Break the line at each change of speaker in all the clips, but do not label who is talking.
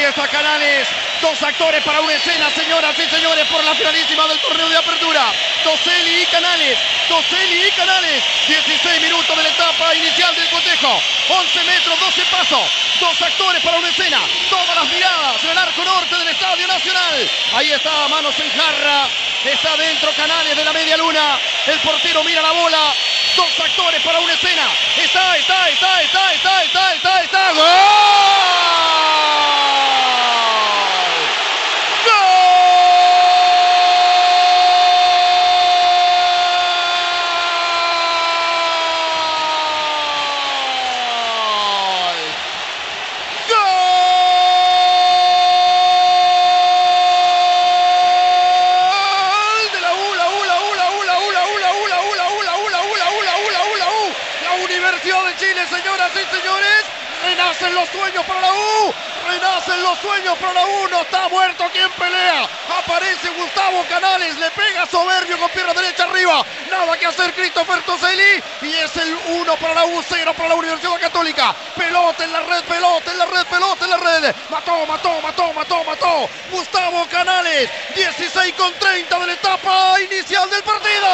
está Canales. Dos actores para una escena, señoras y señores, por la finalísima del torneo de apertura. Toselli y Canales. Toselli y Canales. 16 minutos de la etapa inicial del cotejo. 11 metros, 12 pasos. Dos actores para una escena. Todas las miradas en el arco norte del Estadio Nacional. Ahí está, manos en jarra. Está dentro Canales de la media luna. El portero mira la bola. Dos actores para una escena. Está. ¡Gol! Universidad de Chile, señoras y señores, renacen los sueños para la U, renacen los sueños para la U, no está muerto quien pelea, aparece Gustavo Canales, le pega soberbio con pierna derecha arriba, nada que hacer Christopher Toselli, y es el 1 para la U, 0 para la Universidad Católica, pelota en la red, mató, Gustavo Canales, 16:30 de la etapa inicial del partido.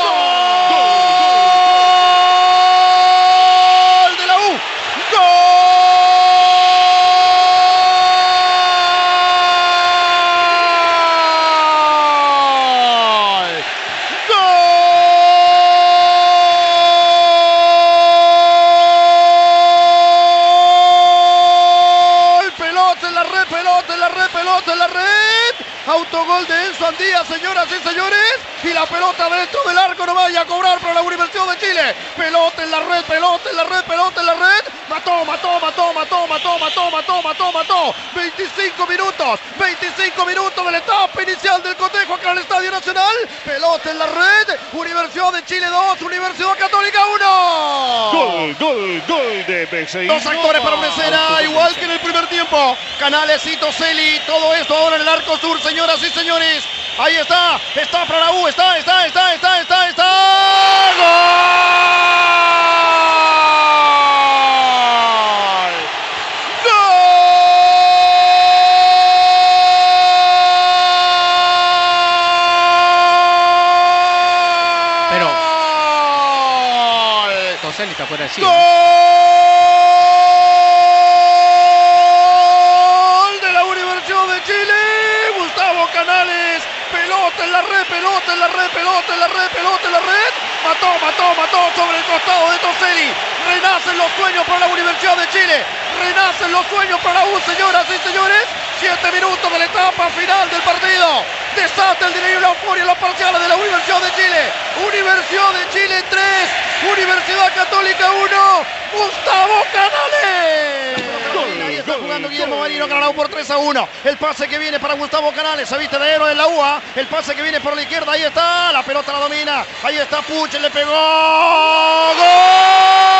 Pelota en la red, autogol de Enzo Andía, señoras y señores, y la pelota dentro del arco no vaya a cobrar para la Universidad de Chile, pelota en la red, mató, 25 minutos de la etapa inicial del cotejo acá en el Estadio Nacional, pelota en la red, Universidad de Chile 2, Universidad Católica 1.
Gol de PSI.
Dos actores para una escena, igual que en el primer tiempo, Canales y Toselli, todo esto ahora en el arco sur, señoras y señores, ahí está para la U, está,
Toselli está fuera de sí.
¡Gol de la Universidad de Chile! Gustavo Canales, pelota en la red, mató sobre el costado de Toselli. Renacen los sueños para la Universidad de Chile, renacen los sueños para la U, señoras y señores. 7 minutos de la etapa final del partido. Desata el delirio y la euforia, los parciales de la Universidad de Chile. Universidad de Chile 3, Universidad Católica 1, Gustavo Canales. Ahí está jugando Guillermo Marino, ganado por 3-1. El pase que viene para Gustavo Canales, se viste de héroe en la UA. El pase que viene por la izquierda, ahí está, la pelota la domina. Ahí está Puche, le pegó. ¡Gol!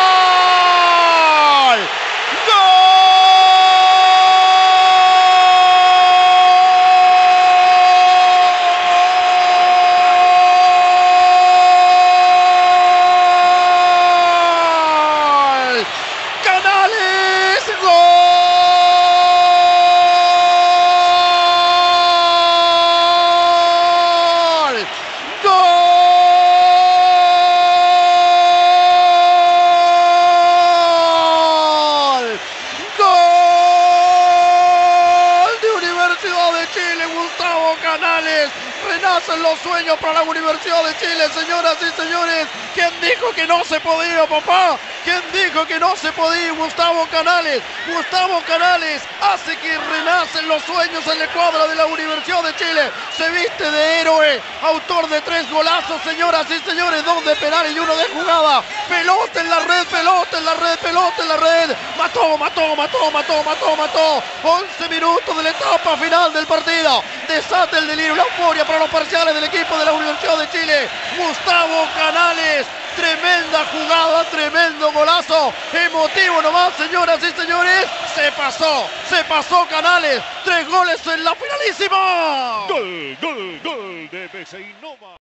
Canales, renacen los sueños para la Universidad de Chile, señoras y señores. ¿Quién dijo que no se podía, papá? ¿Quién dijo que no se podía? Gustavo Canales hace que renacen los sueños en la escuadra de la Universidad de Chile. Se viste de héroe, autor de 3 golazos, señoras y señores, 2 de penal y 1 de jugada. Pelota en la red, mató. 11 minutos de la etapa final del partido. Desata el delirio, la euforia para los parciales del equipo de la Universidad de Chile. Gustavo Canales, tremenda jugada, tremendo golazo, emotivo nomás, señoras y señores. Se pasó Canales, 3 goles en la finalísima.
Gol de PSI Nova.